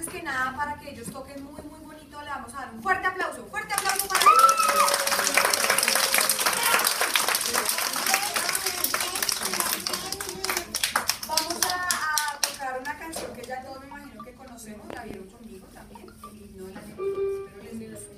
antes que nada, para que ellos toquen muy, muy bonito, le vamos a dar un fuerte aplauso para ellos. Vamos a tocar una canción que ya todos me imagino que conocemos, la vieron conmigo también, el himno de la lengua. Espero les guste.